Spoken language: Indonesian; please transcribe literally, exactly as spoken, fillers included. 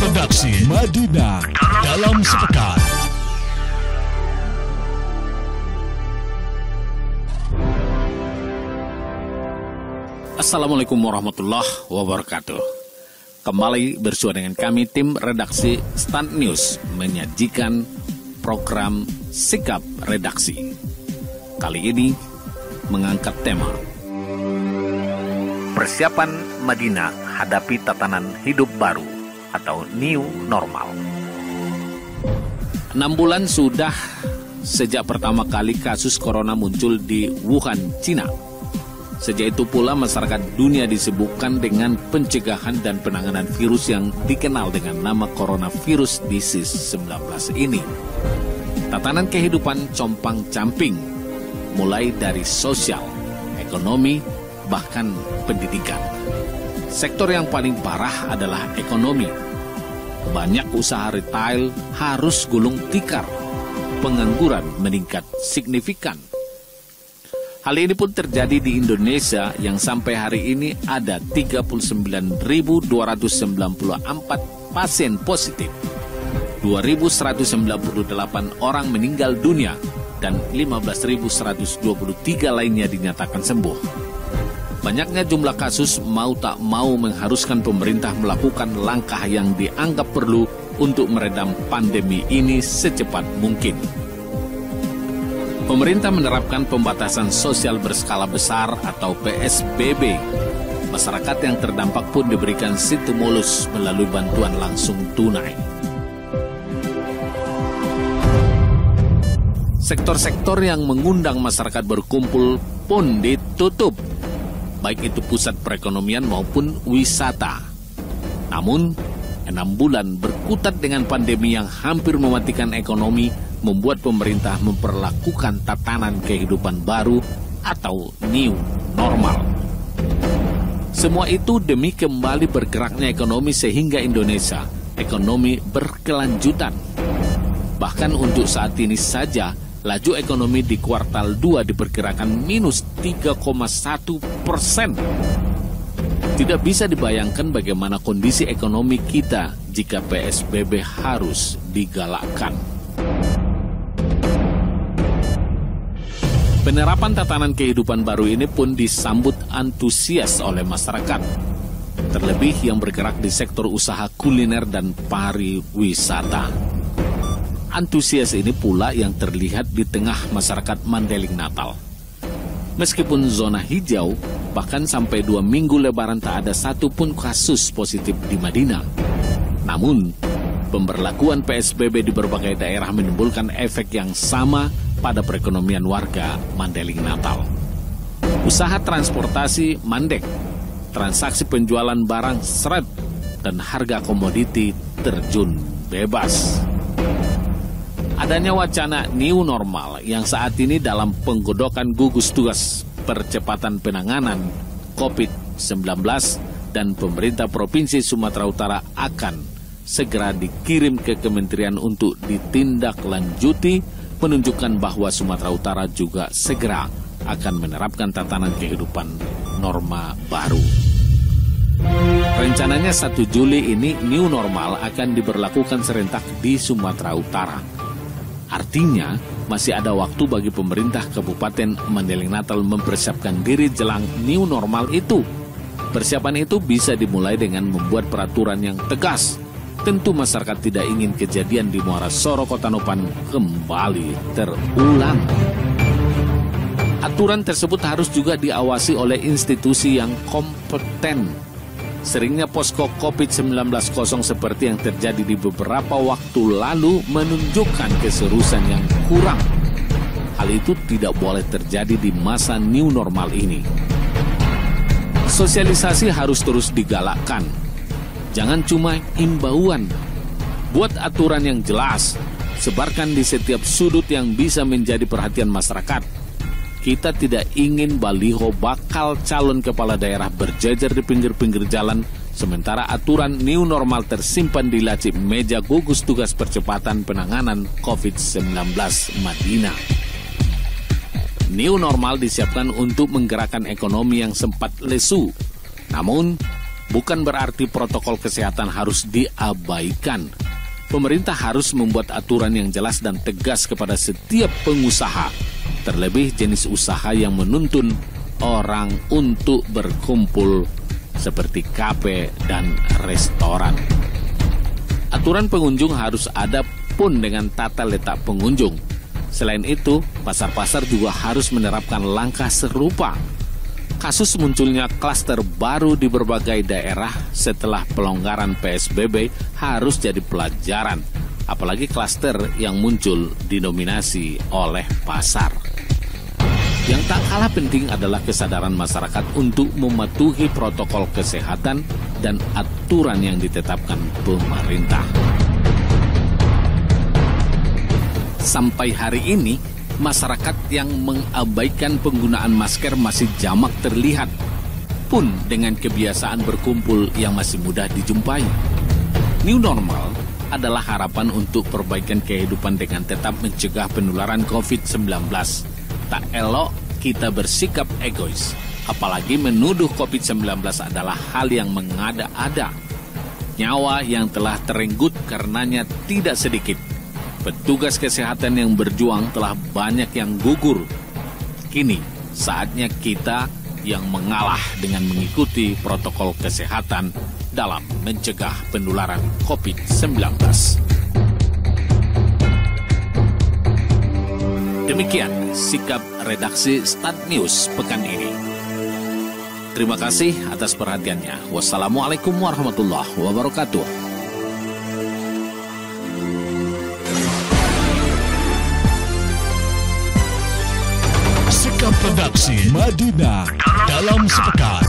Redaksi Madinah dalam sepekan. Assalamualaikum warahmatullahi wabarakatuh. Kembali bersua dengan kami tim redaksi Stand News menyajikan program Sikap Redaksi. Kali ini mengangkat tema Persiapan Madinah hadapi tatanan hidup baru atau new normal. Enam bulan sudah sejak pertama kali kasus corona muncul di Wuhan, Cina. Sejak itu pula masyarakat dunia disibukkan dengan pencegahan dan penanganan virus yang dikenal dengan nama coronavirus disease sembilan belas ini. Tatanan kehidupan compang-camping, mulai dari sosial, ekonomi, bahkan pendidikan. Sektor yang paling parah adalah ekonomi. Banyak usaha retail harus gulung tikar. Pengangguran meningkat signifikan. Hal ini pun terjadi di Indonesia yang sampai hari ini ada tiga puluh sembilan ribu dua ratus sembilan puluh empat pasien positif, dua ribu seratus sembilan puluh delapan orang meninggal dunia, dan lima belas ribu seratus dua puluh tiga lainnya dinyatakan sembuh. Banyaknya jumlah kasus mau tak mau mengharuskan pemerintah melakukan langkah yang dianggap perlu untuk meredam pandemi ini secepat mungkin. Pemerintah menerapkan pembatasan sosial berskala besar atau P S B B. Masyarakat yang terdampak pun diberikan stimulus melalui bantuan langsung tunai. Sektor-sektor yang mengundang masyarakat berkumpul pun ditutup, baik itu pusat perekonomian maupun wisata. Namun, enam bulan berkutat dengan pandemi yang hampir mematikan ekonomi membuat pemerintah memperlakukan tatanan kehidupan baru atau new normal. Semua itu demi kembali bergeraknya ekonomi sehingga Indonesia ekonomi berkelanjutan. Bahkan untuk saat ini saja, laju ekonomi di kuartal dua diperkirakan minus tiga koma satu persen. Tidak bisa dibayangkan bagaimana kondisi ekonomi kita jika P S B B harus digalakkan. Penerapan tatanan kehidupan baru ini pun disambut antusias oleh masyarakat, terlebih yang bergerak di sektor usaha kuliner dan pariwisata. Antusias ini pula yang terlihat di tengah masyarakat Mandailing Natal. Meskipun zona hijau, bahkan sampai dua minggu lebaran tak ada satupun kasus positif di Madinah. Namun, pemberlakuan P S B B di berbagai daerah menimbulkan efek yang sama pada perekonomian warga Mandailing Natal. Usaha transportasi mandek, transaksi penjualan barang seret, dan harga komoditi terjun bebas. Adanya wacana new normal yang saat ini dalam penggodokan gugus tugas percepatan penanganan covid sembilan belas dan pemerintah Provinsi Sumatera Utara akan segera dikirim ke kementerian untuk ditindaklanjuti, menunjukkan bahwa Sumatera Utara juga segera akan menerapkan tatanan kehidupan norma baru. Rencananya satu Juli ini new normal akan diberlakukan serentak di Sumatera Utara. Artinya, masih ada waktu bagi pemerintah Kabupaten Mandailing Natal mempersiapkan diri jelang new normal itu. Persiapan itu bisa dimulai dengan membuat peraturan yang tegas. Tentu masyarakat tidak ingin kejadian di Muara Soro, Kota Nopan kembali terulang. Aturan tersebut harus juga diawasi oleh institusi yang kompeten. Seringnya posko covid sembilan belas kosong seperti yang terjadi di beberapa waktu lalu menunjukkan keseriusan yang kurang. Hal itu tidak boleh terjadi di masa new normal ini. Sosialisasi harus terus digalakkan. Jangan cuma imbauan. Buat aturan yang jelas, sebarkan di setiap sudut yang bisa menjadi perhatian masyarakat. Kita tidak ingin baliho bakal calon kepala daerah berjejer di pinggir-pinggir jalan, sementara aturan new normal tersimpan di laci meja gugus tugas percepatan penanganan covid sembilan belas Madinah. New normal disiapkan untuk menggerakkan ekonomi yang sempat lesu. Namun, Bukan berarti protokol kesehatan harus diabaikan. Pemerintah harus membuat aturan yang jelas dan tegas kepada setiap pengusaha, terlebih jenis usaha yang menuntun orang untuk berkumpul seperti kafe dan restoran. Aturan pengunjung harus ada pun dengan tata letak pengunjung. Selain itu, pasar-pasar juga harus menerapkan langkah serupa. Kasus munculnya klaster baru di berbagai daerah setelah pelonggaran P S B B harus jadi pelajaran, apalagi klaster yang muncul didominasi oleh pasar. Yang tak kalah penting adalah kesadaran masyarakat untuk mematuhi protokol kesehatan dan aturan yang ditetapkan pemerintah. Sampai hari ini, masyarakat yang mengabaikan penggunaan masker masih jamak terlihat, pun dengan kebiasaan berkumpul yang masih mudah dijumpai. New normal adalah harapan untuk perbaikan kehidupan dengan tetap mencegah penularan covid sembilan belas. Tak elok kita bersikap egois, apalagi menuduh covid sembilan belas adalah hal yang mengada-ada. Nyawa yang telah terenggut karenanya tidak sedikit. Petugas kesehatan yang berjuang telah banyak yang gugur. Kini saatnya kita yang mengalah dengan mengikuti protokol kesehatan dalam mencegah penularan covid sembilan belas. Demikian sikap redaksi Start News pekan ini. Terima kasih atas perhatiannya. Wassalamualaikum warahmatullahi wabarakatuh. Sikap redaksi Maduna dalam sepekan.